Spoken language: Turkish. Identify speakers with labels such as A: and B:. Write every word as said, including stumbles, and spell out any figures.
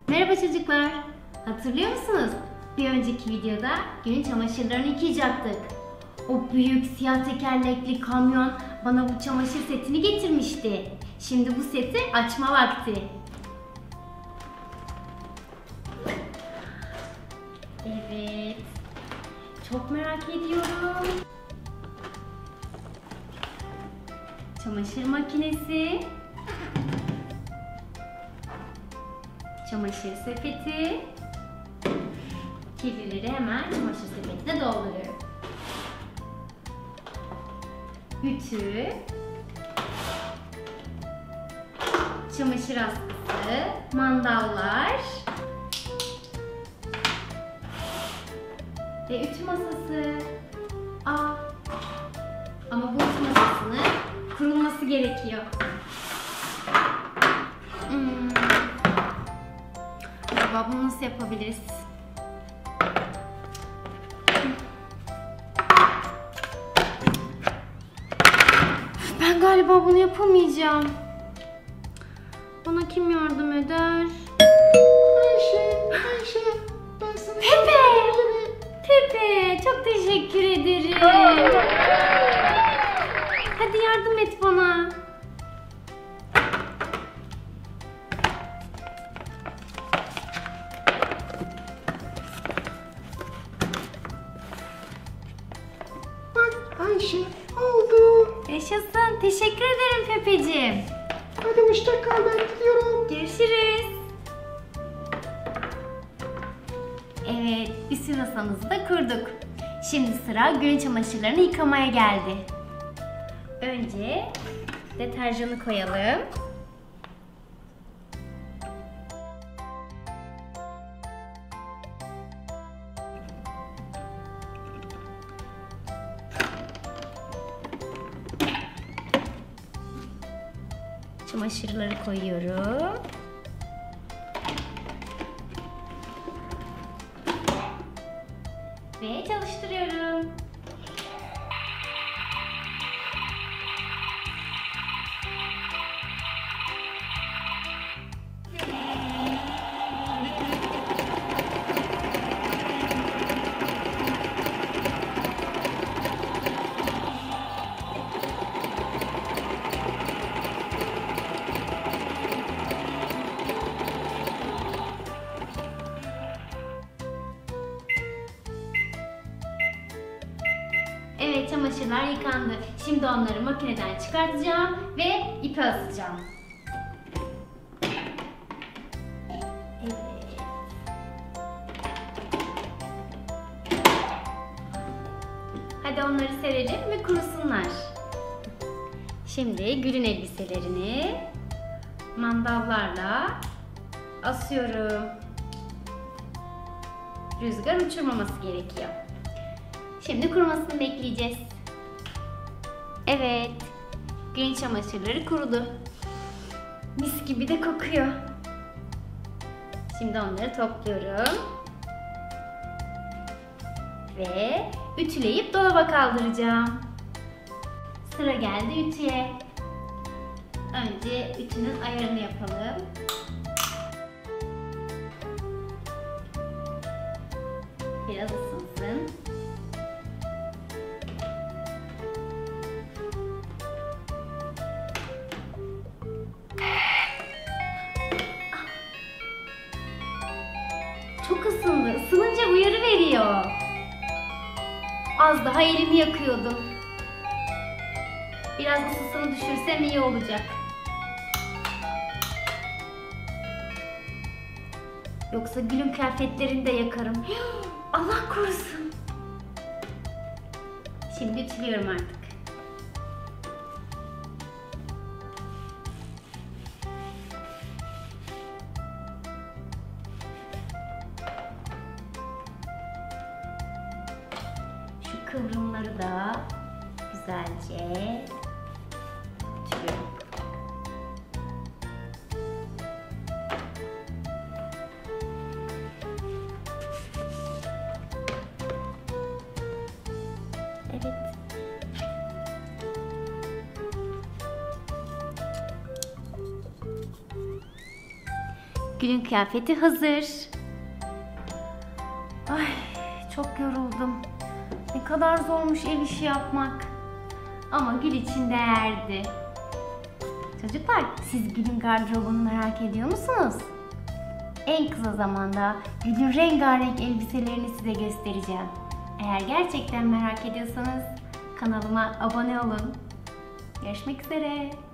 A: Merhaba çocuklar. Hatırlıyor musunuz? Bir önceki videoda gün çamaşırlarını yıkayacaktık. O büyük siyah tekerlekli kamyon bana bu çamaşır setini getirmişti. Şimdi bu seti açma vakti. Evet. Çok merak ediyorum. Çamaşır makinesi. Çamaşır sepeti. Kirlileri hemen çamaşır sepetine dolduruyorum. Ütü. Çamaşır askısı. Mandallar. Ve ütü masası. Aa, ama bu ütü masasının kurulması gerekiyor. Hmm. Acaba bunu nasıl yapabiliriz? Ben galiba bunu yapamayacağım. Bana kim yardım eder?
B: Ayşe, Ayşe, ben sana
A: Pepe!
B: yardım ederim.
A: Pepe, çok teşekkür ederim. Hadi yardım et bana.
B: Bak Ayşe, oldu.
A: Yaşasın. Teşekkür ederim Pepeciğim.
B: Hadi hoşça kal, ben gidiyorum.
A: Görüşürüz. Evet, üstü masamızı da kurduk. Şimdi sıra gün çamaşırlarını yıkamaya geldi. Önce deterjanı koyalım. Çamaşırları koyuyorum. Ve çalıştırıyorum. Evet, çamaşırlar yıkandı. Şimdi onları makineden çıkartacağım ve ipe asacağım. Evet. Hadi onları serelim ve kurusunlar. Şimdi Gül'ün elbiselerini mandallarla asıyorum. Rüzgar uçurmaması gerekiyor. Şimdi kurumasını bekleyeceğiz. Evet, gün çamaşırları kurudu. Mis gibi de kokuyor. Şimdi onları topluyorum. Ve ütüleyip dolaba kaldıracağım. Sıra geldi ütüye. Önce ütünün ayarını yapalım. Biraz ısınsın. Çok ısındı. Isınınca uyarı veriyor. Az daha elimi yakıyordum. Biraz ısısını düşürsem iyi olacak. Yoksa Gül'ün kıyafetlerini de yakarım. Allah korusun. Şimdi ütülüyorum artık. Şu kıvrımları da güzelce ütülüyorum. Evet. Gül'ün kıyafeti hazır. Ay, çok yoruldum. Ne kadar zormuş ev işi yapmak. Ama Gül için değerdi. Çocuklar, siz Gül'ün gardırobunu merak ediyor musunuz? En kısa zamanda Gül'ün rengarenk elbiselerini size göstereceğim. Eğer gerçekten merak ediyorsanız kanalıma abone olun. Görüşmek üzere.